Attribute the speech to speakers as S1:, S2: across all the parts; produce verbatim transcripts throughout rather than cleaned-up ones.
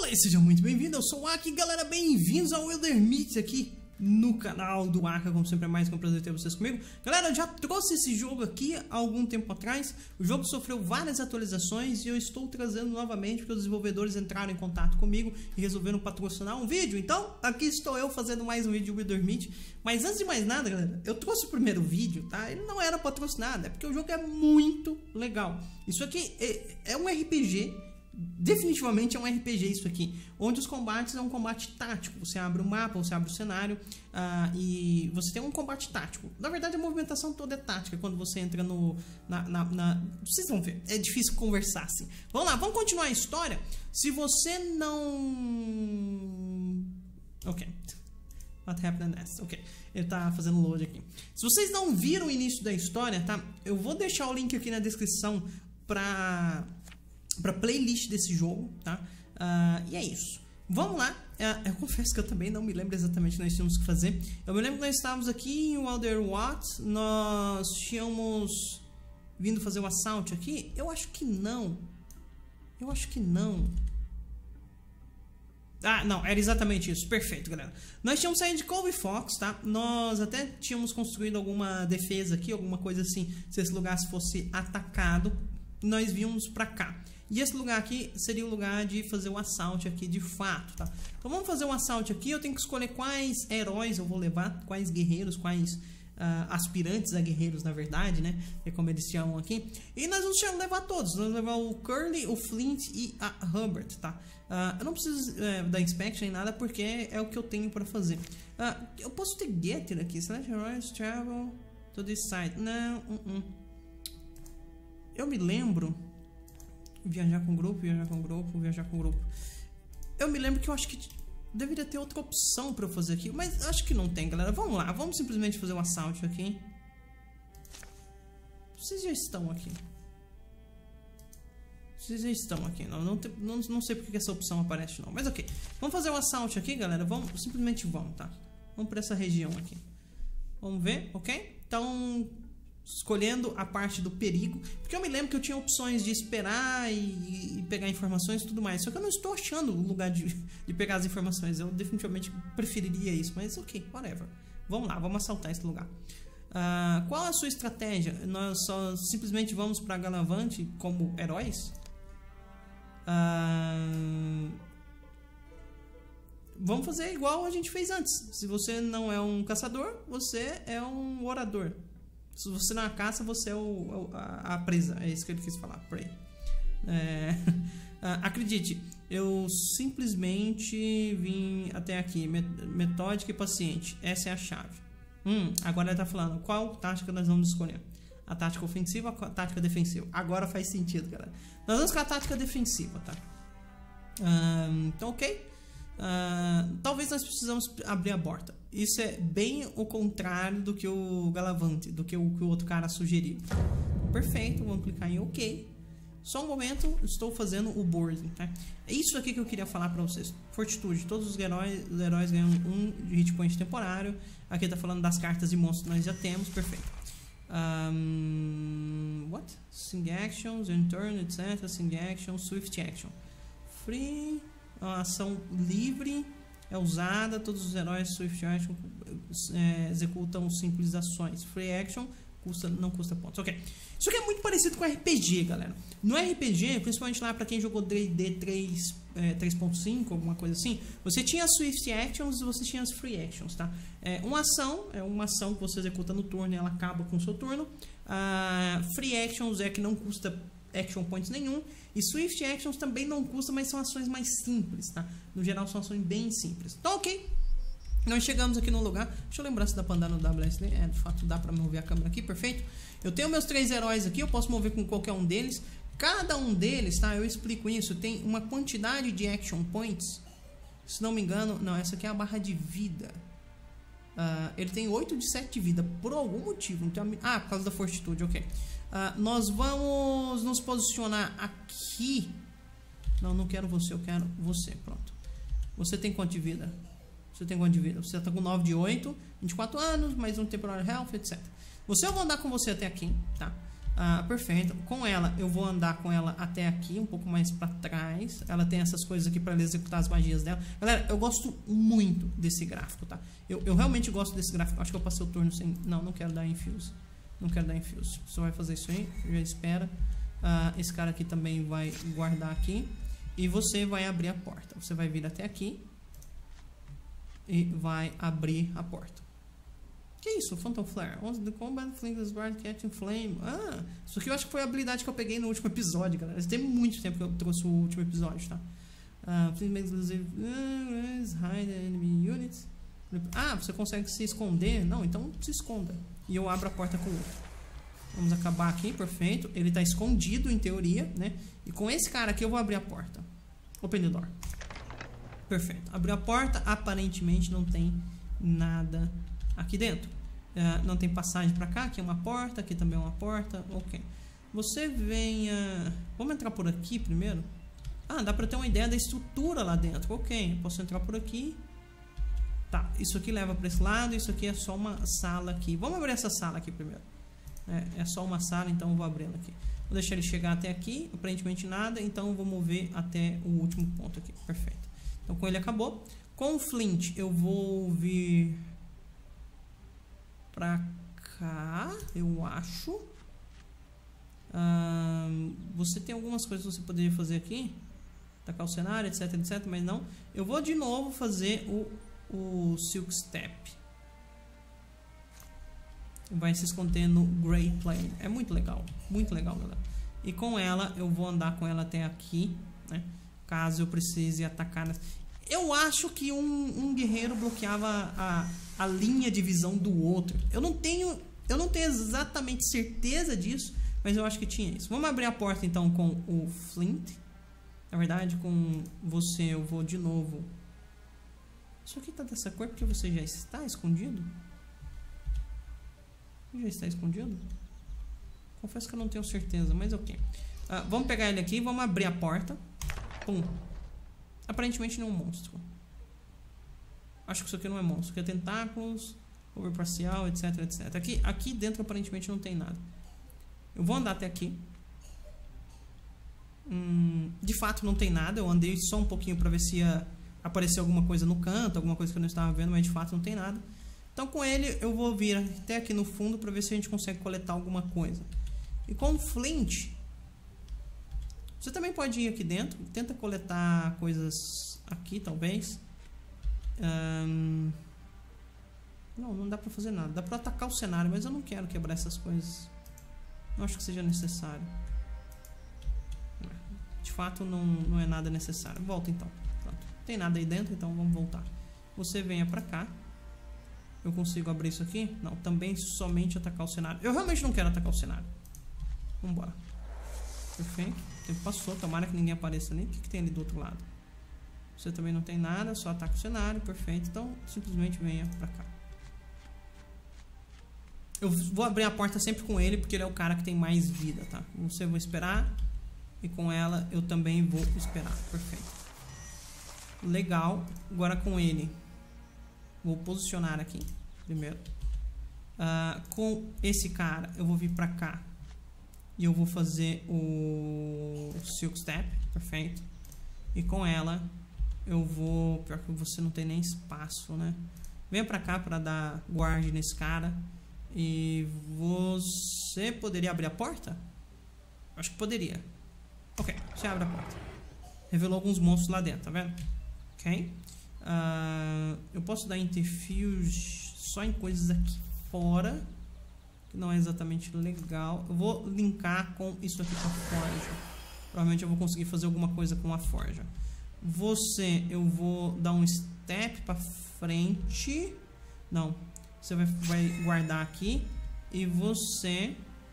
S1: Olá e seja muito bem-vindo, eu sou o Aki, galera, bem-vindos ao Wildermyth aqui no canal do Aka, como sempre é mais que um prazer ter vocês comigo. Galera, eu já trouxe esse jogo aqui há algum tempo atrás, o jogo sofreu várias atualizações e eu estou trazendo novamente porque os desenvolvedores entraram em contato comigo e resolveram patrocinar um vídeo. Então, aqui estou eu fazendo mais um vídeo do Wildermyth. Mas antes de mais nada, galera, eu trouxe o primeiro vídeo, tá? Ele não era patrocinado, é porque o jogo é muito legal. Isso aqui é, é um R P G. Definitivamente é um R P G isso aqui, onde os combates é um combate tático. Você abre o mapa, você abre o cenário uh, e você tem um combate tático. Na verdade a movimentação toda é tática quando você entra no... Na, na, na... Vocês vão ver, é difícil conversar assim. Vamos lá, vamos continuar a história. Se você não... Ok. What happened next? Ok, ele tá fazendo load aqui. Se vocês não viram o início da história, tá? Eu vou deixar o link aqui na descrição pra... para playlist desse jogo, tá? Uh, e é isso. Vamos lá. Uh, eu confesso que eu também não me lembro exatamente o que nós tínhamos que fazer. Eu me lembro que nós estávamos aqui em Wildermyth. Nós tínhamos vindo fazer o assalto aqui. Eu acho que não. Eu acho que não. Ah, não, era exatamente isso. Perfeito, galera. Nós tínhamos saído de Cove Fox, tá? Nós até tínhamos construído alguma defesa aqui, alguma coisa assim, se esse lugar fosse atacado. Nós vimos pra cá. E esse lugar aqui seria o lugar de fazer o assalto aqui de fato, tá? Então vamos fazer um assalto aqui. Eu tenho que escolher quais heróis eu vou levar, quais guerreiros, quais uh, aspirantes a guerreiros, na verdade, né? É como eles chamam aqui. E nós vamos levar todos. Nós vamos levar o Curly, o Flint e a Hubbard, tá? Uh, eu não preciso uh, da inspection nem nada, porque é o que eu tenho pra fazer. Uh, eu posso ter Getter aqui. Select heroes, travel to this side. Não, uh -uh. Eu me lembro... Viajar com grupo, viajar com grupo, viajar com grupo. Eu me lembro que eu acho que deveria ter outra opção pra eu fazer aqui, mas acho que não tem, galera. Vamos lá, vamos simplesmente fazer um assalto aqui. Vocês já estão aqui. Vocês já estão aqui. Não, não, te, não, não sei porque essa opção aparece não, mas ok. Vamos fazer um assalto aqui, galera. Vamos, simplesmente vamos, tá? Vamos pra essa região aqui. Vamos ver, ok? Então... escolhendo a parte do perigo, porque eu me lembro que eu tinha opções de esperar e, e pegar informações e tudo mais, só que eu não estou achando o lugar de, de pegar as informações. Eu definitivamente preferiria isso, mas ok, whatever. Vamos lá, vamos assaltar esse lugar. Uh, qual é a sua estratégia? Nós só simplesmente vamos para Galavante como heróis? Uh, vamos fazer igual a gente fez antes. Se você não é um caçador, você é um orador. Se você não é a caça, você é o, a, a presa. É isso que ele quis falar. Prey. É, acredite, eu simplesmente vim até aqui. Metódica e paciente. Essa é a chave. Hum, agora ele está falando qual tática nós vamos escolher. A tática ofensiva ou a tática defensiva? Agora faz sentido, galera. Nós vamos com a tática defensiva, tá? Um, então, ok. Uh, talvez nós precisamos abrir a porta. Isso é bem o contrário do que o Galavante, do que o, que o outro cara sugeriu. Perfeito, vamos clicar em OK. Só um momento, estou fazendo o boarding, tá? É isso aqui que eu queria falar pra vocês. Fortitude, todos os heróis, os heróis ganham um hit point temporário. Aqui tá falando das cartas e monstros que nós já temos, perfeito. Um, what? Sing actions, in turn, etcétera. Sing action, swift action. Free, uma ação livre. É usada, todos os heróis Swift Action é, executam simples ações. Free Action custa, não custa pontos. Ok. Isso aqui é muito parecido com R P G, galera. No R P G, principalmente lá para quem jogou D e D três ponto cinco, alguma coisa assim, você tinha as Swift Actions e você tinha as Free Actions, tá? É, uma ação é uma ação que você executa no turno e ela acaba com o seu turno. Uh, free Actions é que não custa action points nenhum, e Swift Actions também não custa, mas são ações mais simples, tá? No geral são ações bem simples. Então, ok, nós chegamos aqui no lugar. Deixa eu lembrar se dá pra andar no W S D. É, de fato dá pra mover a câmera aqui, perfeito. Eu tenho meus três heróis aqui, eu posso mover com qualquer um deles. Cada um deles, tá? Eu explico isso, tem uma quantidade de action points. Se não me engano, não, essa aqui é a barra de vida. Uh, ele tem oito de sete de vida, por algum motivo. Não tem... Ah, por causa da fortitude, ok. Uh, nós vamos nos posicionar aqui. Não, não quero você, eu quero você, pronto. Você tem quanto de vida? Você tem quanto de vida? Você tá com nove de oito, vinte e quatro anos, mais um temporário health, etcétera. Você, eu vou andar com você até aqui, tá? Ah, perfeito. Com ela, eu vou andar com ela até aqui, um pouco mais pra trás. Ela tem essas coisas aqui pra ela executar as magias dela. Galera, eu gosto muito desse gráfico, tá? Eu, eu realmente gosto desse gráfico. Acho que eu passei o turno sem... Não, não quero dar infuse. Não quero dar infuse. Só vai fazer isso aí, já espera. Ah, esse cara aqui também vai guardar aqui. E você vai abrir a porta. Você vai vir até aqui. E vai abrir a porta. Que isso? Phantom Flare. Once the combat flame is bright, catching flame. Ah, isso aqui eu acho que foi a habilidade que eu peguei no último episódio, galera. Tem muito tempo que eu trouxe o último episódio, tá? Ah, please make exclusive. Hide enemy units. Ah, você consegue se esconder? Não, então se esconda. E eu abro a porta com o outro. Vamos acabar aqui, perfeito. Ele tá escondido em teoria, né? E com esse cara aqui eu vou abrir a porta. Open the door. Perfeito. Abriu a porta, aparentemente não tem nada aqui dentro. Uh, não tem passagem para cá. Aqui é uma porta, aqui também é uma porta. Ok. Você venha... Vamos entrar por aqui primeiro? Ah, dá para ter uma ideia da estrutura lá dentro. Ok, posso entrar por aqui. Tá, isso aqui leva para esse lado. Isso aqui é só uma sala aqui. Vamos abrir essa sala aqui primeiro. É, é só uma sala, então eu vou abrir ela aqui. Vou deixar ele chegar até aqui. Aparentemente nada, então eu vou mover até o último ponto aqui. Perfeito. Então com ele acabou. Com o Flint eu vou vir pra cá, eu acho. Ah, você tem algumas coisas que você poderia fazer aqui. Tacar o cenário, etc, etc, mas não. Eu vou de novo fazer o, o Silk Step. Vai se esconder no Grey Plane. É muito legal, muito legal, galera. E com ela, eu vou andar com ela até aqui, né? Caso eu precise atacar. Eu acho que um, um guerreiro bloqueava a, a linha de visão do outro. Eu não tenho, eu não tenho exatamente certeza disso, mas eu acho que tinha isso. Vamos abrir a porta então com o Flint. Na verdade, com você eu vou de novo. Isso aqui tá dessa cor porque você já está escondido? Já está escondido? Confesso que eu não tenho certeza, mas ok. Uh, vamos pegar ele aqui, vamos abrir a porta. Pum. Aparentemente não é um monstro. Acho que isso aqui não é monstro. Isso aqui é tentáculos, over parcial, etc, etc. Aqui, aqui dentro aparentemente não tem nada. Eu vou andar até aqui. Hum, de fato não tem nada. Eu andei só um pouquinho para ver se ia aparecer alguma coisa no canto, alguma coisa que eu não estava vendo, mas de fato não tem nada. Então com ele eu vou vir até aqui no fundo para ver se a gente consegue coletar alguma coisa. E com o Flint, você também pode ir aqui dentro. Tenta coletar coisas aqui, talvez. Um, não, não dá pra fazer nada. Dá pra atacar o cenário, mas eu não quero quebrar essas coisas. Não acho que seja necessário. De fato, não, não é nada necessário. Volta então. Pronto. Não tem nada aí dentro, então vamos voltar. Você venha pra cá. Eu consigo abrir isso aqui? Não, também somente atacar o cenário. Eu realmente não quero atacar o cenário. Vambora. Perfeito. O tempo passou, tomara que ninguém apareça ali. O que, que tem ali do outro lado? Você também não tem nada, só ataca o cenário. Perfeito. Então, simplesmente venha pra cá. Eu vou abrir a porta sempre com ele, porque ele é o cara que tem mais vida, tá? Você vai esperar. E com ela, eu também vou esperar. Perfeito. Legal. Agora com ele, vou posicionar aqui primeiro. Uh, com esse cara, eu vou vir pra cá. E eu vou fazer o Silk Step, perfeito. E com ela, eu vou... Pior que você não tem nem espaço, né? Venha pra cá pra dar guard nesse cara. E você poderia abrir a porta? Acho que poderia. Ok, você abre a porta. Revelou alguns monstros lá dentro, tá vendo? Ok. Uh, eu posso dar interfuse só em coisas aqui fora, que não é exatamente legal. Eu vou linkar com isso aqui com a forja. Provavelmente eu vou conseguir fazer alguma coisa com a forja. Você, eu vou dar um step pra frente. Não, você vai, vai guardar aqui. E você...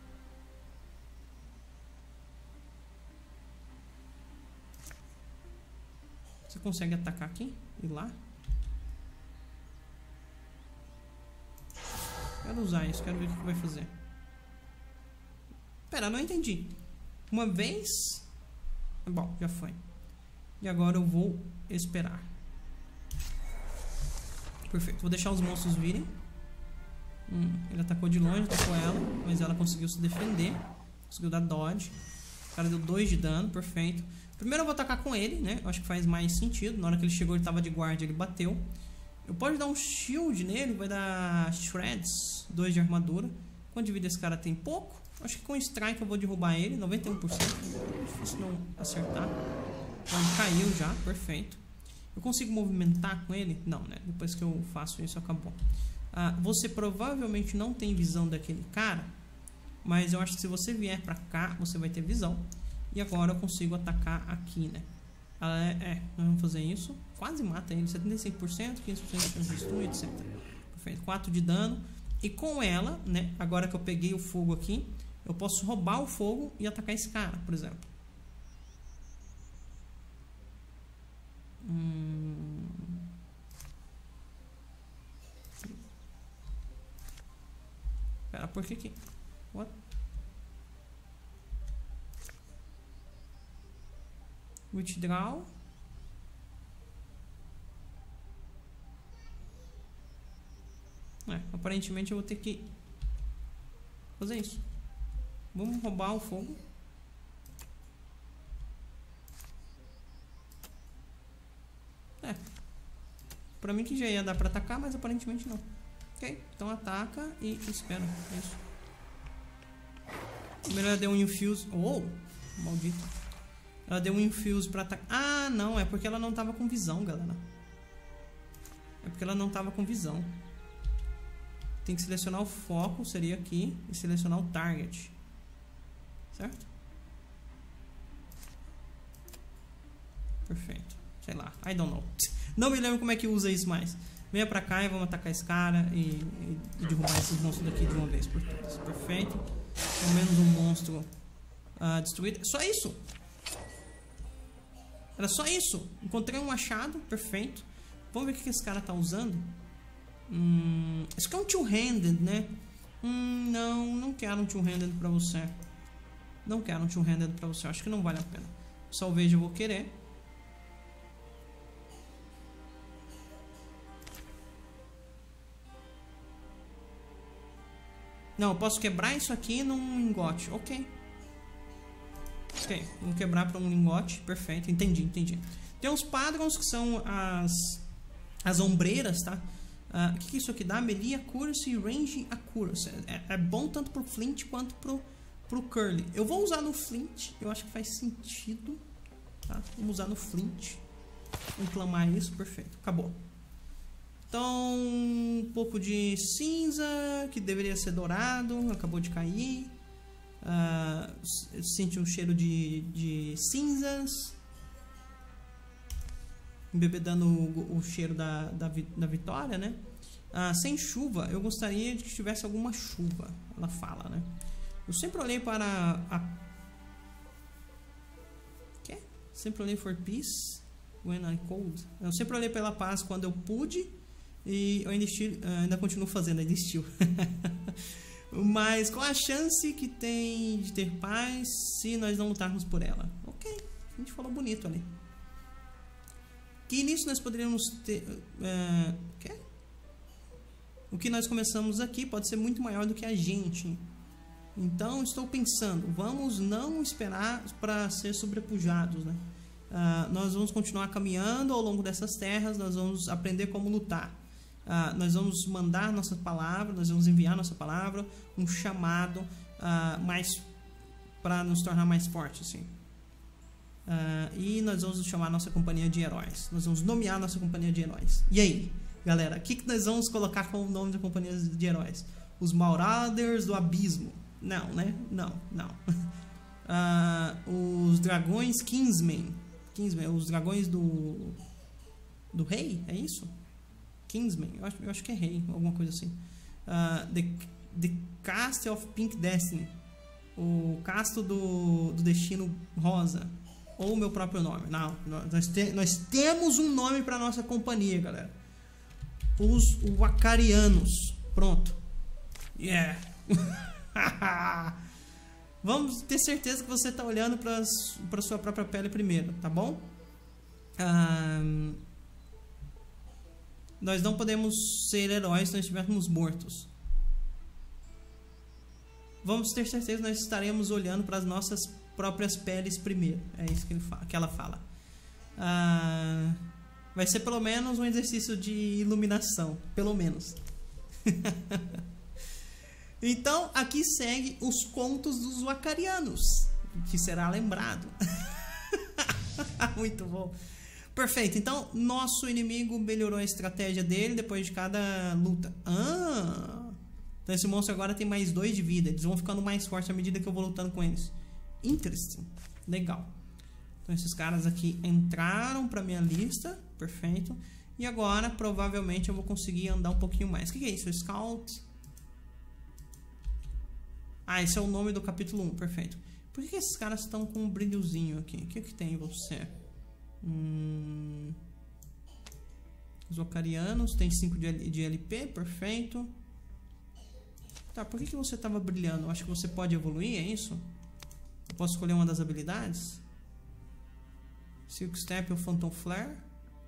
S1: Você consegue atacar aqui? Ir lá? Quero usar isso, quero ver o que vai fazer. Pera, não entendi. Uma vez... Bom, já foi. E agora eu vou esperar. Perfeito, vou deixar os monstros virem. Hum, ele atacou de longe, atacou ela, mas ela conseguiu se defender. Conseguiu dar dodge. O cara deu dois de dano, perfeito. Primeiro eu vou atacar com ele, né? Eu acho que faz mais sentido. Na hora que ele chegou, ele tava de guarda, ele bateu. Eu posso dar um shield nele, vai dar shreds, dois de armadura. Quanto de vida esse cara tem? Pouco. Acho que com strike eu vou derrubar ele, noventa e um por cento. É difícil não acertar. Então ele caiu já, perfeito. Eu consigo movimentar com ele? Não, né? Depois que eu faço isso, acabou. Ah, você provavelmente não tem visão daquele cara, mas eu acho que se você vier pra cá, você vai ter visão. E agora eu consigo atacar aqui, né? Ah, é, é, nós vamos fazer isso. Quase mata ele, setenta e cinco por cento, quinze por cento de chance de stun, etcétera. Perfeito, quatro de dano. E com ela, né? Agora que eu peguei o fogo aqui, eu posso roubar o fogo e atacar esse cara, por exemplo. Hum... Pera, por que que... What? Withdraw. É, aparentemente eu vou ter que fazer isso. Vamos roubar o fogo. É. Pra mim que já ia dar pra atacar, mas aparentemente não. Ok, então ataca e espera. É isso. Primeiro ela deu um infuse. Oh, maldito. Ela deu um infuse pra atacar. Ah, não, é porque ela não tava com visão, galera. É porque ela não tava com visão. Tem que selecionar o foco, seria aqui, e selecionar o target. Certo? Perfeito. Sei lá, I don't know. Não me lembro como é que usa isso mais. Venha pra cá e vamos atacar esse cara e, e, e derrubar esses monstros daqui de uma vez por todas. Perfeito. Pelo menos um monstro uh, destruído. Só isso. Era só isso. Encontrei um machado, perfeito. Vamos ver o que esse cara tá usando. Hum, isso aqui é um two-handed, né? Hum, não, não quero um two-handed pra você. Não quero um two-handed pra você. Acho que não vale a pena. Talvez eu vou querer. Não, eu posso quebrar isso aqui num lingote. Ok. Ok, vamos quebrar para um lingote. Perfeito, entendi, entendi. Tem uns padrões que são as as ombreiras, tá? Uh, o que, que isso aqui dá? Melee Accuracy e Range Accuracy. É, é bom tanto pro Flint quanto pro, pro Curly. Eu vou usar no Flint, eu acho que faz sentido. Tá? Vamos usar no Flint. Inflamar isso, perfeito. Acabou. Então, um pouco de cinza, que deveria ser dourado, acabou de cair. Uh, sente um cheiro de, de cinzas. Embebedando o, o cheiro da, da, da vitória, né? Uh, sem chuva, eu gostaria de que tivesse alguma chuva. Ela fala, né? Eu sempre olhei para a... Quê? Sempre olhei for peace when I cold. Eu sempre olhei pela paz quando eu pude. E eu ainda, estil, ainda continuo fazendo, ainda estilo. Mas qual a chance que tem de ter paz se nós não lutarmos por ela? Ok, a gente falou bonito ali. Que nisso nós poderíamos ter... Uh, quê? O que nós começamos aqui pode ser muito maior do que a gente. Então estou pensando, vamos não esperar para ser sobrepujados, né? Uh, nós vamos continuar caminhando ao longo dessas terras, nós vamos aprender como lutar. Uh, nós vamos mandar nossa palavra, nós vamos enviar nossa palavra, um chamado uh, mais para nos tornar mais fortes, assim. Uh, e nós vamos chamar nossa companhia de heróis. Nós vamos nomear nossa companhia de heróis. E aí, galera, o que, que nós vamos colocar como nome da companhia de heróis? Os Marauders do Abismo? Não, né? Não, não. Uh, os Dragões Kingsmen. Kingsmen, os Dragões do do Rei, é isso? Kingsman, eu acho, eu acho que é rei, alguma coisa assim. Uh, the, the Castle of Pink Destiny, o Casto do, do Destino Rosa, ou o meu próprio nome. Não, nós, te, nós temos um nome para nossa companhia, galera. Os Wakarianos. Pronto. Yeah. Vamos ter certeza que você está olhando para sua própria pele primeiro, tá bom? Um, nós não podemos ser heróis se nós estivermos mortos. vamos ter certeza que nós estaremos olhando para as nossas próprias peles primeiro. É isso que, ele fala, que ela fala. Ah, vai ser pelo menos um exercício de iluminação. Pelo menos. Então, aqui segue os contos dos Wakarianos, que será lembrado. Muito bom. Perfeito. Então, nosso inimigo melhorou a estratégia dele depois de cada luta. Ah! Então, esse monstro agora tem mais dois de vida. Eles vão ficando mais fortes à medida que eu vou lutando com eles. Interesting. Legal. Então, esses caras aqui entraram para minha lista. Perfeito. E agora, provavelmente, eu vou conseguir andar um pouquinho mais. O que é isso? Scout. Ah, esse é o nome do capítulo um. Perfeito. Por que esses caras estão com um brilhozinho aqui? O que, que tem em você? Hum... Os Wakarianos. Tem cinco de L P. Perfeito. Tá, por que, que você estava brilhando? Eu acho que você pode evoluir, é isso? Eu posso escolher uma das habilidades? Silk Step ou Phantom Flare?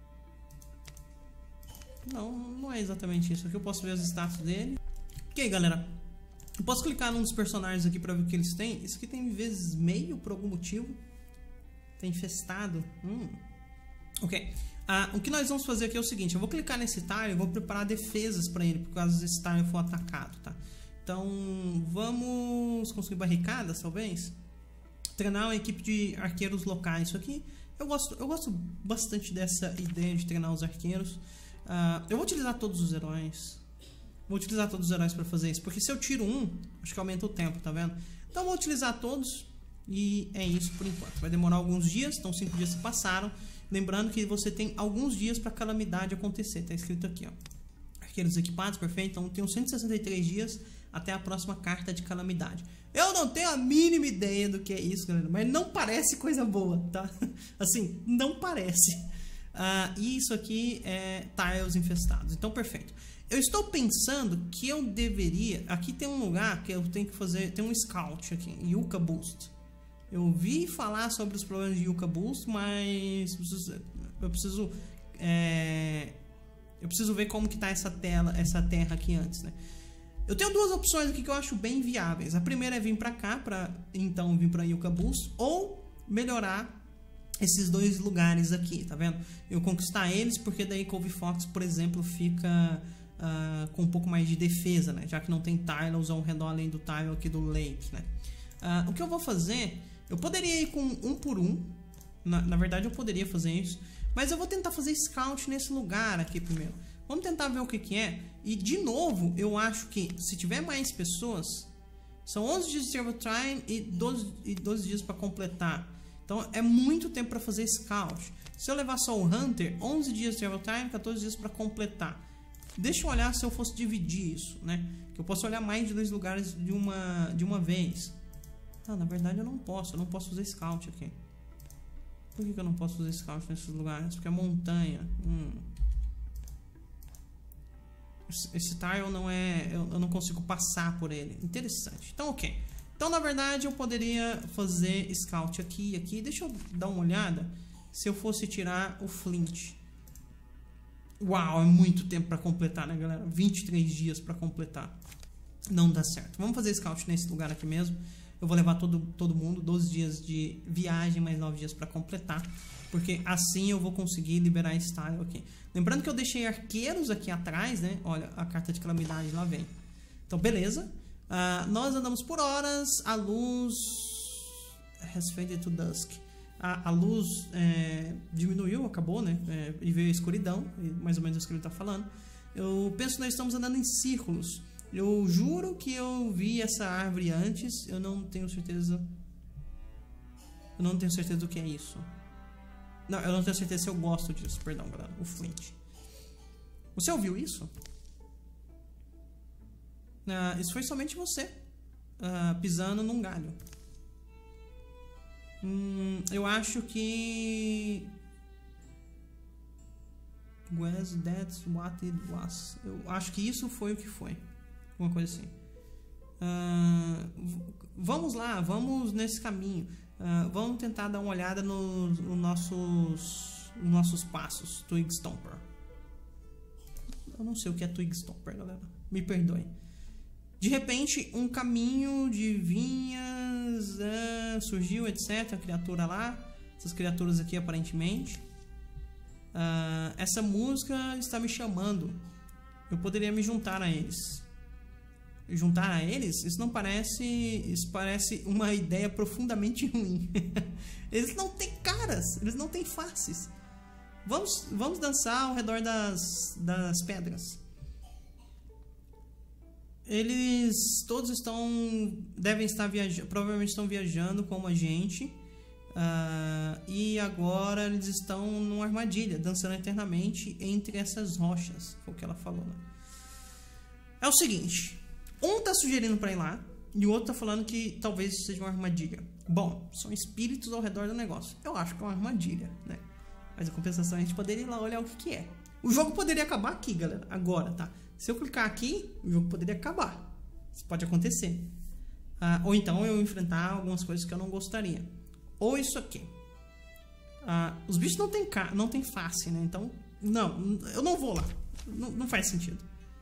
S1: Não, não é exatamente isso. Aqui eu posso ver os status dele. Ok, galera. Eu posso clicar num dos personagens aqui para ver o que eles têm. Isso aqui tem vezes meio por algum motivo. Tá infestado. Hum. Ok. Ah, o que nós vamos fazer aqui é o seguinte. Eu vou clicar nesse tile e vou preparar defesas para ele, por causa desse tile for atacado, tá? Então, vamos conseguir barricadas, talvez? Treinar uma equipe de arqueiros locais. Isso aqui, eu gosto, eu gosto bastante dessa ideia de treinar os arqueiros. Uh, eu vou utilizar todos os heróis. Vou utilizar todos os heróis para fazer isso. Porque se eu tiro um, acho que aumenta o tempo, tá vendo? Então, eu vou utilizar todos. E é isso por enquanto. Vai demorar alguns dias, então cinco dias se passaram. Lembrando que você tem alguns dias para a calamidade acontecer. Tá escrito aqui, ó. Arqueiros equipados, perfeito. Então, tem uns cento e sessenta e três dias até a próxima carta de calamidade. Eu não tenho a mínima ideia do que é isso, galera, mas não parece coisa boa, tá? Assim, não parece. Uh, e isso aqui é tiles infestados. Então, perfeito. Eu estou pensando que eu deveria... Aqui tem um lugar que eu tenho que fazer... Tem um scout aqui, Yuka Boost. Eu ouvi falar sobre os problemas de Yuka Boost, mas eu preciso... É, eu preciso ver como que tá essa tela, essa terra aqui antes, né? Eu tenho duas opções aqui que eu acho bem viáveis. A primeira é vir pra cá, pra então vir pra Yuka Boost, ou melhorar esses dois lugares aqui, tá vendo? Eu conquistar eles, porque daí Cove Fox, por exemplo, fica uh, com um pouco mais de defesa, né? Já que não tem tiles ao redor além do tile aqui do lake, né? Uh, o que eu vou fazer, eu poderia ir com um por um, na, na verdade eu poderia fazer isso, mas eu vou tentar fazer scout nesse lugar aqui primeiro. Vamos tentar ver o que que é. E de novo, eu acho que se tiver mais pessoas, são onze dias de server time e doze, e doze dias para completar. Então é muito tempo para fazer scout. Se eu levar só o Hunter, onze dias de server time, quatorze dias para completar. Deixa eu olhar se eu fosse dividir isso, né? Que eu posso olhar mais de dois lugares de uma, de uma vez. Ah, na verdade eu não posso, eu não posso fazer scout aqui. Por que, que eu não posso fazer scout nesses lugares? Porque é montanha. Hum. Esse tile não é... Eu, eu não consigo passar por ele. Interessante. Então, ok. Então, na verdade, eu poderia fazer scout aqui e aqui. Deixa eu dar uma olhada. Se eu fosse tirar o flint. Uau, é muito tempo para completar, né, galera? vinte e três dias para completar. Não dá certo. Vamos fazer scout nesse lugar aqui mesmo. Eu vou levar todo, todo mundo. doze dias de viagem, mais nove dias para completar. Porque assim eu vou conseguir liberar esse tile aqui. Lembrando que eu deixei arqueiros aqui atrás, né? Olha, a carta de calamidade lá vem. Então, beleza. Uh, nós andamos por horas. A luz... has faded to dusk. A, a luz é, diminuiu, acabou, né? É, e veio a escuridão. Mais ou menos isso que ele está falando. Eu penso que nós estamos andando em círculos. Eu juro que eu vi essa árvore antes. Eu não tenho certeza... Eu não tenho certeza do que é isso. Não, eu não tenho certeza se eu gosto disso. Perdão, galera. O flint. Você ouviu isso? Uh, isso foi somente você. Uh, pisando num galho. Hum, eu acho que... Was that's what it was. Eu acho que isso foi o que foi. Uma coisa assim. Uh, vamos lá. Vamos nesse caminho. Uh, vamos tentar dar uma olhada nos no nossos, nos nossos passos. Twig Stomper. Eu não sei o que é Twig Stomper, galera. Me perdoem. De repente, um caminho de vinhas uh, surgiu, etcétera. A criatura lá. Essas criaturas aqui, aparentemente. Uh, essa música está me chamando. Eu poderia me juntar a eles. Juntar a eles? Isso não parece... Isso parece uma ideia profundamente ruim. Eles não têm caras. Eles não têm faces. Vamos, vamos dançar ao redor das, das pedras. Eles todos estão... Devem estar viajando... Provavelmente estão viajando como a gente. Uh, e agora eles estão numa armadilha, dançando eternamente entre essas rochas. Foi o que ela falou, né? É o seguinte. Um tá sugerindo pra ir lá. E o outro tá falando que talvez isso seja uma armadilha. Bom, são espíritos ao redor do negócio. Eu acho que é uma armadilha, né? Mas a compensação a gente poderia ir lá olhar o que que é. O jogo poderia acabar aqui, galera. Agora, tá? Se eu clicar aqui, o jogo poderia acabar. Isso pode acontecer. Ah, ou então eu enfrentar algumas coisas que eu não gostaria. Ou isso aqui. Ah, os bichos não tem, ca não tem face, né? Então, não. Eu não vou lá. Não, não faz sentido.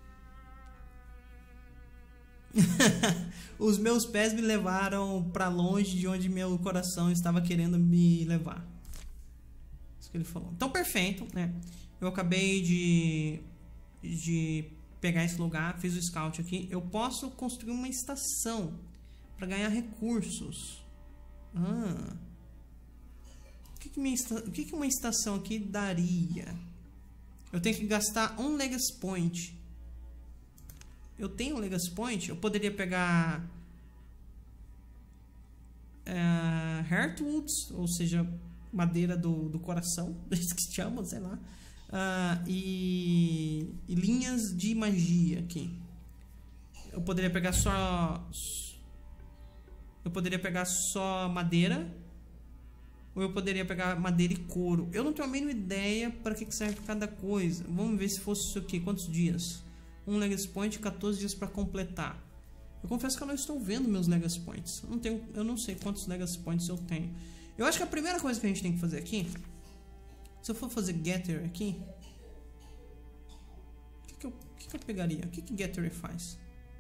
S1: Os meus pés me levaram pra longe de onde meu coração estava querendo me levar. Isso que ele falou. Então, perfeito, né? Eu acabei de... de pegar esse lugar, fiz o scout aqui. Eu posso construir uma estação para ganhar recursos. Ah. O que que, minha esta... o que que uma estação aqui daria? Eu tenho que gastar um Legacy Point. Eu tenho um Legacy Point. Eu poderia pegar uh, Heartwoods, ou seja, madeira do, do coração, isso que se chama, sei lá. Uh, e, e linhas de magia aqui. Eu poderia pegar só Eu poderia pegar só madeira, ou eu poderia pegar madeira e couro. Eu não tenho a mínima ideia para que serve cada coisa. Vamos ver se fosse isso aqui. Quantos dias? Um Legacy Point, quatorze dias para completar. Eu confesso que eu não estou vendo meus Legacy Points. Eu não, tenho, eu não sei quantos Legacy Points eu tenho. Eu acho que a primeira coisa que a gente tem que fazer aqui, se eu for fazer Getter aqui, o que, que, eu, que, que eu pegaria? O que, que Getter faz?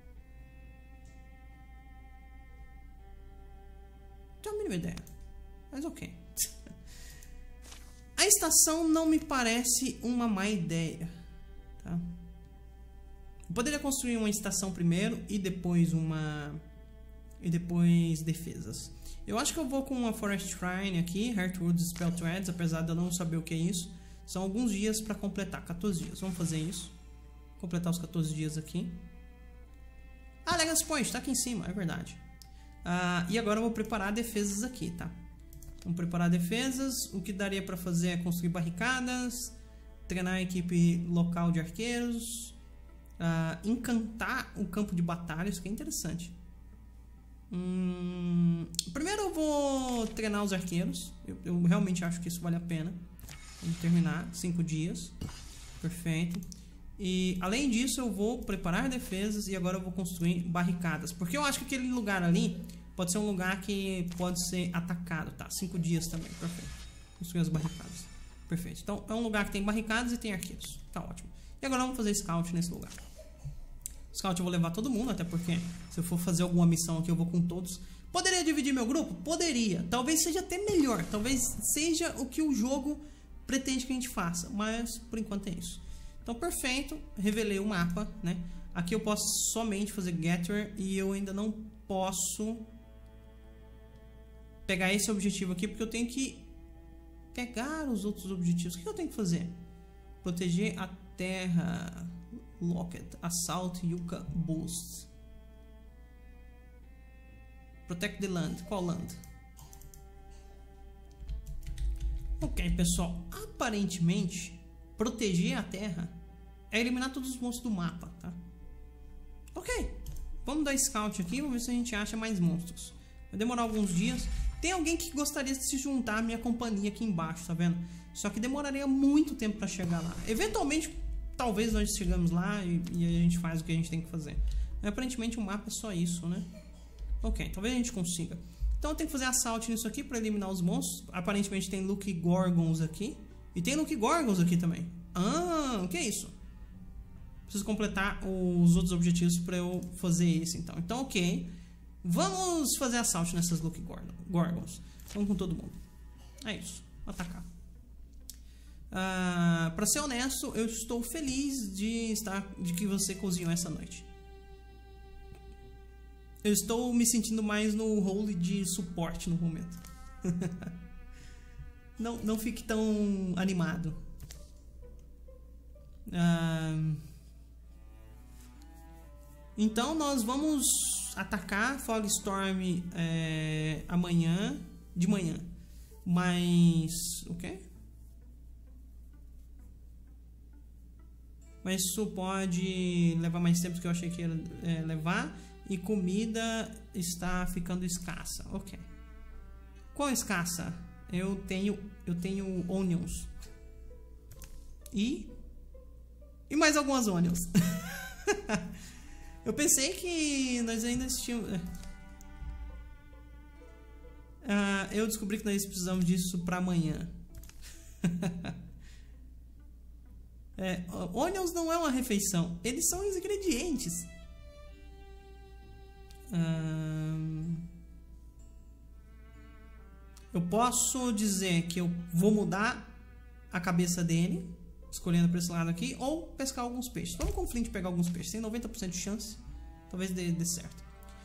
S1: Não tenho a mínima ideia, mas ok. A estação não me parece uma má ideia, tá? Eu poderia construir uma estação primeiro e depois uma e depois defesas. Eu acho que eu vou com uma Forest Shrine aqui, Heartwood Spell Threads, apesar de eu não saber o que é isso. São alguns dias para completar, quatorze dias. Vamos fazer isso. Completar os quatorze dias aqui. Ah, Legacy Point, tá aqui em cima, é verdade. Ah, e agora eu vou preparar defesas aqui, tá? Vamos preparar defesas. O que daria para fazer é construir barricadas, treinar a equipe local de arqueiros, ah, encantar o campo de batalha, isso que é interessante. Hum, primeiro eu vou treinar os arqueiros. eu, eu realmente acho que isso vale a pena. Vamos terminar, cinco dias. Perfeito. E além disso eu vou preparar defesas. E agora eu vou construir barricadas, porque eu acho que aquele lugar ali pode ser um lugar que pode ser atacado, tá? Cinco dias também, perfeito. Construir as barricadas, perfeito. Então é um lugar que tem barricadas e tem arqueiros, tá ótimo. E agora vamos fazer scout nesse lugar. Scout eu vou levar todo mundo, até porque se eu for fazer alguma missão aqui eu vou com todos. Poderia dividir meu grupo? Poderia. Talvez seja até melhor. Talvez seja o que o jogo pretende que a gente faça. Mas por enquanto é isso. Então perfeito. Revelei o mapa, né? Aqui eu posso somente fazer Getter. E eu ainda não posso pegar esse objetivo aqui, porque eu tenho que pegar os outros objetivos. O que eu tenho que fazer? Proteger a terra. Locket, Assault, Yucca, Boost. Protect the land. Qual land? Ok, pessoal. Aparentemente, proteger a terra é eliminar todos os monstros do mapa, tá? Ok. Vamos dar scout aqui. Vamos ver se a gente acha mais monstros. Vai demorar alguns dias. Tem alguém que gostaria de se juntar à minha companhia aqui embaixo, tá vendo? Só que demoraria muito tempo para chegar lá. Eventualmente, talvez nós chegamos lá e, e a gente faz o que a gente tem que fazer. Aparentemente o mapa é só isso, né? Ok, talvez a gente consiga. Então eu tenho que fazer assalto nisso aqui para eliminar os monstros. Aparentemente tem Luke Gorgons aqui. E tem Luke Gorgons aqui também. Ah, o que é isso? Preciso completar os outros objetivos para eu fazer esse, então. Então, ok. Vamos fazer assalto nessas Luke Gorgons. Vamos com todo mundo. É isso. Atacar. Uh, para ser honesto, eu estou feliz de estar, de que você cozinhou essa noite. Eu estou me sentindo mais no role de suporte no momento. não, não fique tão animado. Uh, então nós vamos atacar Fog Storm é, amanhã de manhã. Mas o quê? Mas isso pode levar mais tempo do que eu achei que ia é, levar. E comida está ficando escassa. Ok. Qual escassa? Eu tenho, eu tenho onions. E... E mais algumas onions. Eu pensei que nós ainda tínhamos... Uh, eu descobri que nós precisamos disso para amanhã. é, onions não é uma refeição. Eles são os ingredientes. Uh, eu posso dizer que eu vou mudar a cabeça dele, escolhendo para esse lado aqui, ou pescar alguns peixes. Vamos com o Flint pegar alguns peixes. Tem noventa por cento de chance. Talvez dê, dê certo.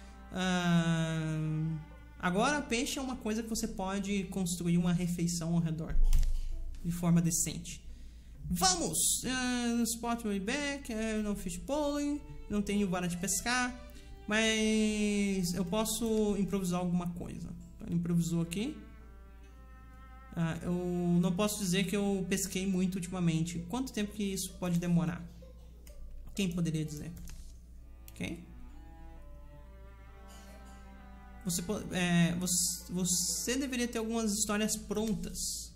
S1: Uh, agora, peixe é uma coisa que você pode construir uma refeição ao redor de forma decente. Vamos! Uh, spot my back, uh, no fish pulling, não tenho vara de pescar, mas eu posso improvisar alguma coisa. Ele improvisou aqui. Uh, eu não posso dizer que eu pesquei muito ultimamente. Quanto tempo que isso pode demorar? Quem poderia dizer? Ok? Você, é, você, você deveria ter algumas histórias prontas.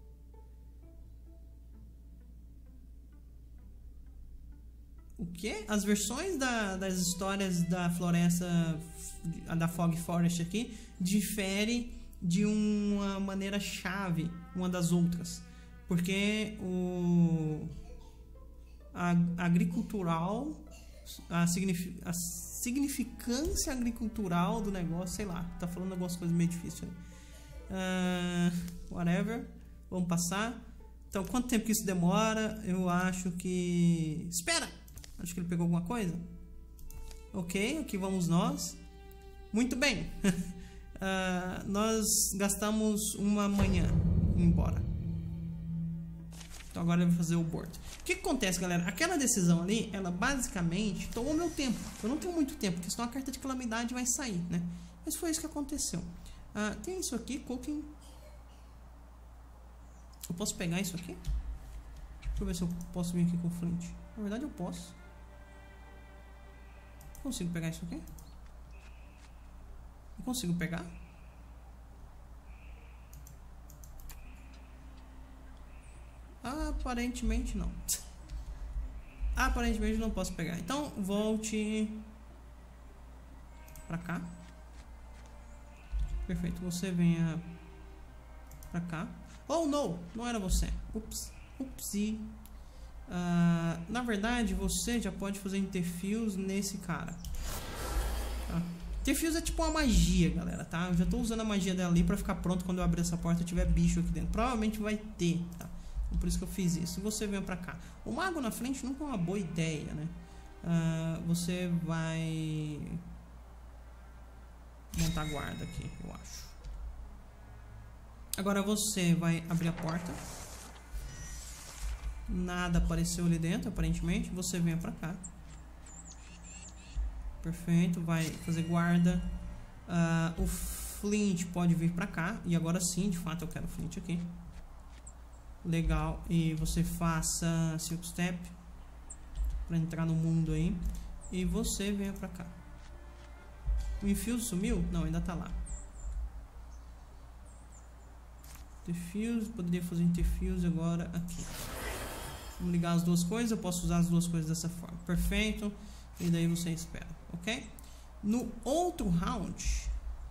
S1: O que? As versões da, das histórias da floresta, da Fog Forest aqui, diferem de uma maneira chave uma das outras. Porque o a, a agricultural, a, signifi, a significância agricultural do negócio, sei lá, tá falando algumas coisas meio difíceis. Uh, whatever, vamos passar. Então, quanto tempo que isso demora? Eu acho que... Espera! Acho que ele pegou alguma coisa. Ok, aqui vamos nós. Muito bem. uh, nós gastamos uma manhã indo embora. Então agora ele vai fazer o board. O que, que acontece, galera? Aquela decisão ali, ela basicamente tomou meu tempo. Eu não tenho muito tempo, porque senão a carta de calamidade vai sair, né? Mas foi isso que aconteceu. Uh, tem isso aqui, cooking. Eu posso pegar isso aqui? Deixa eu ver se eu posso vir aqui com o Flint. Na verdade eu posso. Consigo pegar isso aqui? Eu consigo pegar? Aparentemente não. Aparentemente não posso pegar. Então volte pra cá. Perfeito. Você venha pra cá. Oh, não! Não era você. Ups. Upsi. Uh, na verdade, você já pode fazer interfuse nesse cara. Tá? Interfuse é tipo uma magia, galera, tá? Eu já tô usando a magia dela ali pra ficar pronto quando eu abrir essa porta e tiver bicho aqui dentro. Provavelmente vai ter, tá? Por isso que eu fiz isso. Você vem pra cá. O mago na frente nunca é uma boa ideia, né? Uh, você vai montar guarda aqui, eu acho. Agora você vai abrir a porta. Nada apareceu ali dentro, aparentemente. Você vem pra cá. Perfeito, vai fazer guarda. uh, O Flint pode vir pra cá. E agora sim, de fato eu quero o Flint aqui. Legal, e você faça Silk Step pra entrar no mundo aí. E você venha pra cá. O Infuse sumiu? Não, ainda tá lá. Interfuse, poderia fazer Interfuse agora aqui. Vamos ligar as duas coisas. Eu posso usar as duas coisas dessa forma. Perfeito. E daí você espera, ok? No outro round.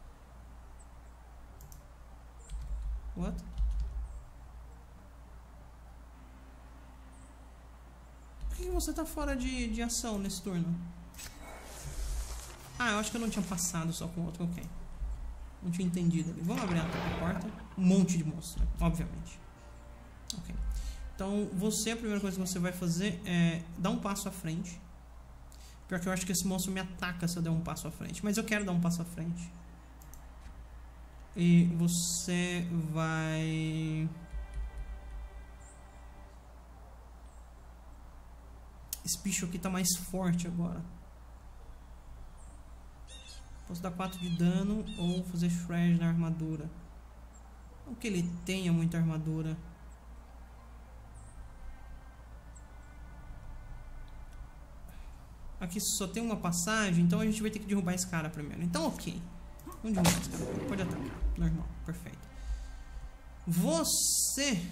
S1: What? Por que que você tá fora de, de ação nesse turno? Ah, eu acho que eu não tinha passado só com o outro, ok. Não tinha entendido ali. Vamos abrir a porta. Um monte de monstros, né? Obviamente. Ok. Então, você, a primeira coisa que você vai fazer é dar um passo à frente. Pior que eu acho que esse monstro me ataca se eu der um passo à frente. Mas eu quero dar um passo à frente. E você vai... Esse bicho aqui tá mais forte agora. Posso dar quatro de dano ou fazer shred na armadura. Não que ele tenha muita armadura. Aqui só tem uma passagem, então a gente vai ter que derrubar esse cara primeiro. Então, ok. Vamos derrubar esse cara. Pode atacar. Normal. Perfeito. Você...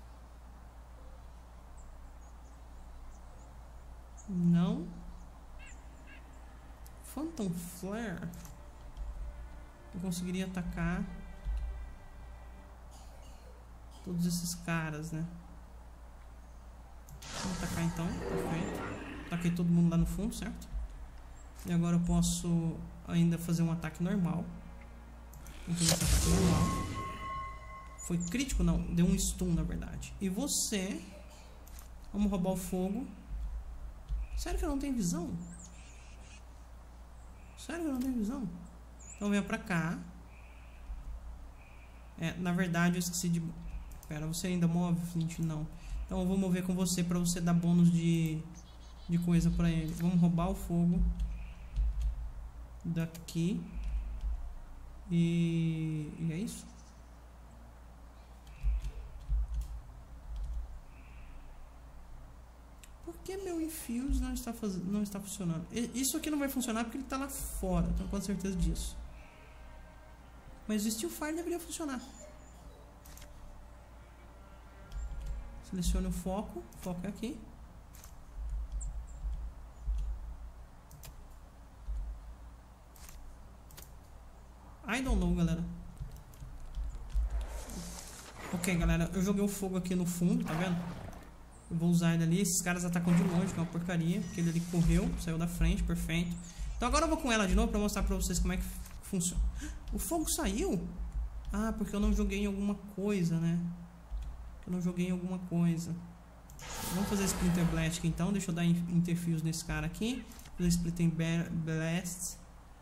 S1: Não. Phantom Flare. Eu conseguiria atacar todos esses caras, né? Vamos atacar então. Perfeito. Ataquei todo mundo lá no fundo, certo? E agora eu posso ainda fazer um ataque normal. Vamos fazer esse ataque normal. Foi crítico? Não. Deu um stun, na verdade. E você... Vamos roubar o fogo. Sério que eu não tenho visão? Sério que eu não tenho visão? Então venha pra cá. É, na verdade eu esqueci de... Pera, você ainda move, Flint? Não. Então eu vou mover com você pra você dar bônus de... De coisa pra ele. Vamos roubar o fogo. Daqui. E... E é isso. Por que meu Infuse não está, faz... não está funcionando? Isso aqui não vai funcionar porque ele está lá fora. Tenho quase certeza disso. Mas o Steel Fire deveria funcionar. Selecione o foco. O foco é aqui. I don't know, galera. Ok, galera. Eu joguei o fogo aqui no fundo, tá vendo? Eu vou usar ele ali. Esses caras atacam de longe, que é uma porcaria. Porque ele ali correu, saiu da frente, perfeito. Então agora eu vou com ela de novo pra mostrar pra vocês como é que funciona. O fogo saiu? Ah, porque eu não joguei em alguma coisa, né? Eu não joguei em alguma coisa. Vamos fazer Splinter Blast aqui então. Deixa eu dar Interfuse nesse cara aqui. Fazer Splinter Blast.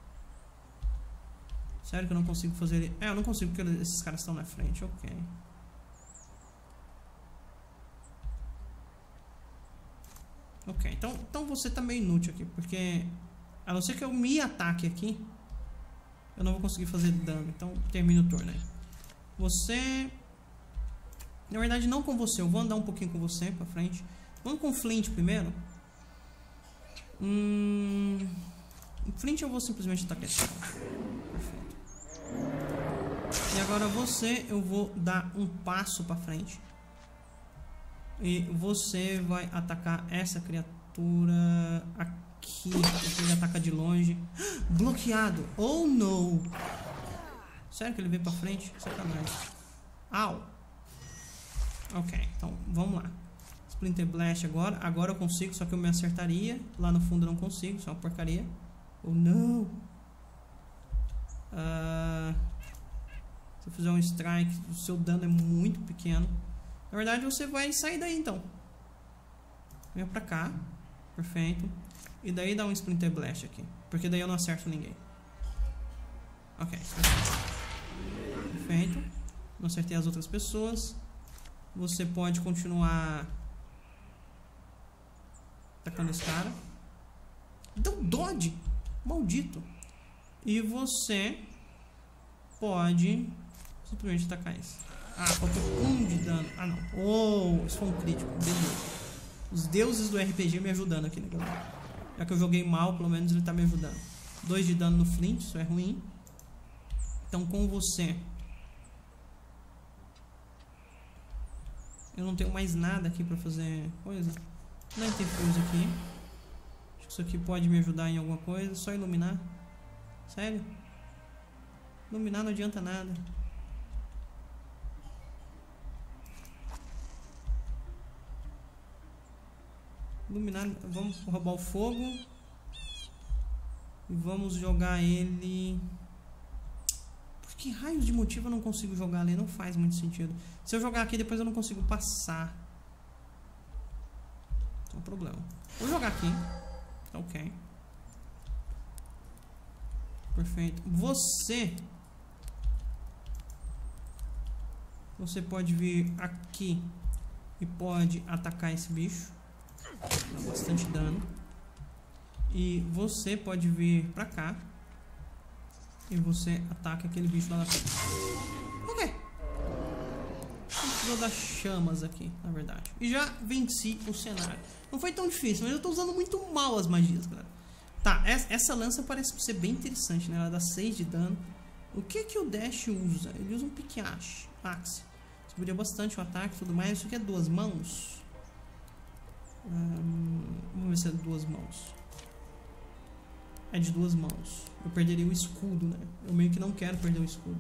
S1: Sério que eu não consigo fazer ele... É, eu não consigo porque esses caras estão na frente. Ok. Ok, então, então você tá meio inútil aqui. Porque a não ser que eu me ataque aqui, eu não vou conseguir fazer dano. Então termina o turno aí. Você... Na verdade não com você. Eu vou andar um pouquinho com você pra frente. Vamos com o Flint primeiro. Hum... O Flint eu vou simplesmente atacar esse cara. Perfeito. E agora você, eu vou dar um passo pra frente. E você vai atacar essa criatura aqui. Ele ataca de longe. Bloqueado. Oh, não. Sério que ele veio pra frente? Sacanagem. Au. Ok, então vamos lá. Splinter Blast agora. Agora eu consigo, só que eu me acertaria. Lá no fundo eu não consigo, isso é uma porcaria. Oh, não. Uh, se eu fizer um strike, o seu dano é muito pequeno. Na verdade você vai sair daí então. Venha pra cá. Perfeito. E daí dá um Splinter Blast aqui. Porque daí eu não acerto ninguém. Ok. Perfeito. Não acertei as outras pessoas. Você pode continuar atacando esse cara. Então dodge. Maldito. E você pode simplesmente atacar esse. Ah, faltou um de dano. Ah, não. Oh, isso foi um crítico. Beleza. Os deuses do R P G me ajudando aqui, né, galera? Já que eu joguei mal, pelo menos ele tá me ajudando. Dois de dano no Flint, isso é ruim. Então, com você... Eu não tenho mais nada aqui pra fazer coisa. Não tem coisa aqui. Acho que isso aqui pode me ajudar em alguma coisa. Só iluminar. Sério? Iluminar não adianta nada. Luminário. Vamos roubar o fogo. E vamos jogar ele... Por que raios de motivo eu não consigo jogar ali? Não faz muito sentido. Se eu jogar aqui, depois eu não consigo passar. Tem um problema. Vou jogar aqui. Tá ok. Perfeito. Você... Você pode vir aqui e pode atacar esse bicho. Dá bastante dano. E você pode vir pra cá. E você ataca aquele bicho lá na frente. Ok. Precisou das chamas aqui, na verdade. E já venci o cenário. Não foi tão difícil, mas eu tô usando muito mal as magias, galera. Tá, essa lança parece ser bem interessante, né? Ela dá seis de dano. O que que o Dash usa? Ele usa um pique axe. Axe. Subiria bastante o ataque e tudo mais. Isso aqui é duas mãos. Hum, vamos ver se é duas mãos. É de duas mãos. Eu perderia o escudo, né? Eu meio que não quero perder o escudo.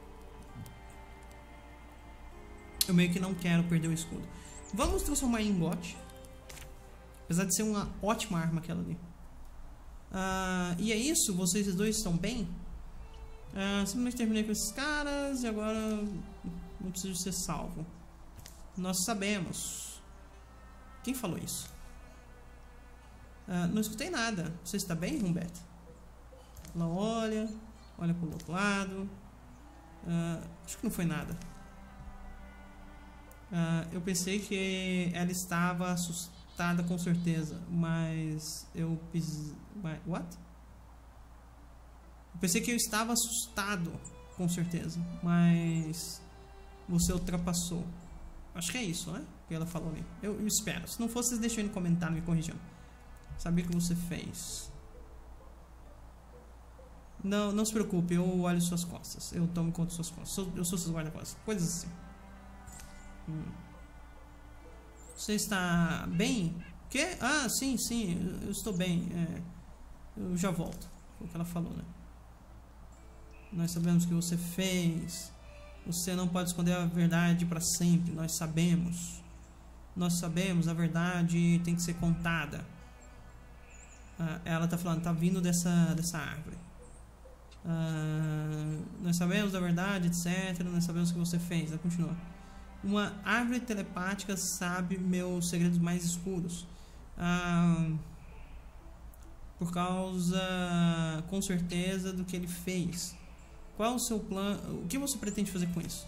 S1: Eu meio que não quero perder o escudo. Vamos transformar em engote. Apesar de ser uma ótima arma aquela ali. Ah, e é isso. Vocês dois estão bem? Ah, simplesmente terminei com esses caras. E agora não preciso ser salvo. Nós sabemos. Quem falou isso? Ah, não escutei nada. Você está bem, Humberto? Ela olha. Olha para o outro lado. Ah, acho que não foi nada. Ah, eu pensei que ela estava assustada com certeza. Mas eu pisei... What? Eu pensei que eu estava assustado com certeza. Mas você ultrapassou. Acho que é isso, né? Que ela falou ali. Eu, eu espero. Se não fosse, vocês deixam aí no comentário me corrigindo. Sabia o que você fez. Não, não se preocupe, eu olho suas costas. Eu tomo conta de suas costas. Eu sou seus guarda-costas. Coisas assim. Hum. Você está bem? Quê? Ah, sim, sim. Eu, eu estou bem. É, eu já volto. Foi o que ela falou, né? Nós sabemos o que você fez. Você não pode esconder a verdade para sempre. Nós sabemos. Nós sabemos, a verdade tem que ser contada. Ah, ela tá falando, tá vindo dessa, dessa árvore. Ah, nós sabemos da verdade, etcétera. Nós sabemos o que você fez. Ela continua. Uma árvore telepática sabe meus segredos mais escuros. Ah, por causa, com certeza, do que ele fez. Qual o seu plano? O que você pretende fazer com isso?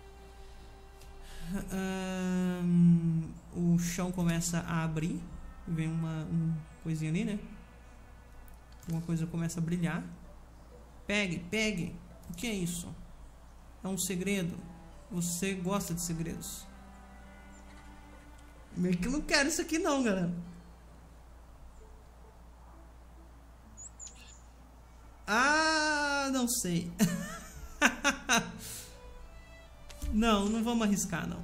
S1: Ah, o chão começa a abrir. Vem uma, uma coisinha ali, né? Uma coisa começa a brilhar. Pegue, pegue. O que é isso? É um segredo. Você gosta de segredos. Meio que eu não quero isso aqui não, galera. Ah, não sei. Não, não vamos arriscar, não.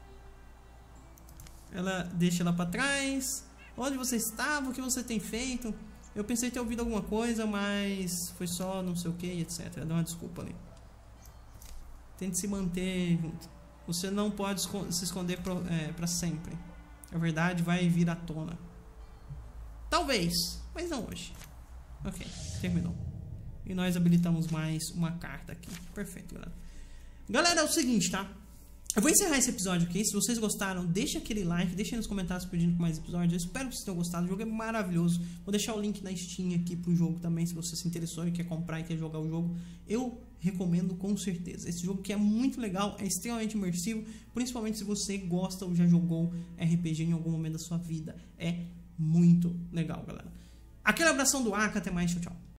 S1: Ela deixa ela pra trás. Onde você estava? O que você tem feito? Eu pensei ter ouvido alguma coisa, mas foi só não sei o que, etcétera. Dá uma desculpa ali. Tente se manter junto. Você não pode se esconder pra, é, pra sempre. A verdade vai vir à tona. Talvez, mas não hoje. Ok, terminou. E nós habilitamos mais uma carta aqui. Perfeito, galera. Galera, é o seguinte, tá? Eu vou encerrar esse episódio aqui. Se vocês gostaram, deixa aquele like, deixa aí nos comentários pedindo mais episódios. Eu espero que vocês tenham gostado. O jogo é maravilhoso. Vou deixar o link na Steam aqui pro jogo também, se você se interessou e quer comprar e quer jogar o jogo. Eu recomendo com certeza. Esse jogo que é muito legal, é extremamente imersivo, principalmente se você gosta ou já jogou R P G em algum momento da sua vida. É muito legal, galera. Aquele abração do Aka, até mais, tchau, tchau.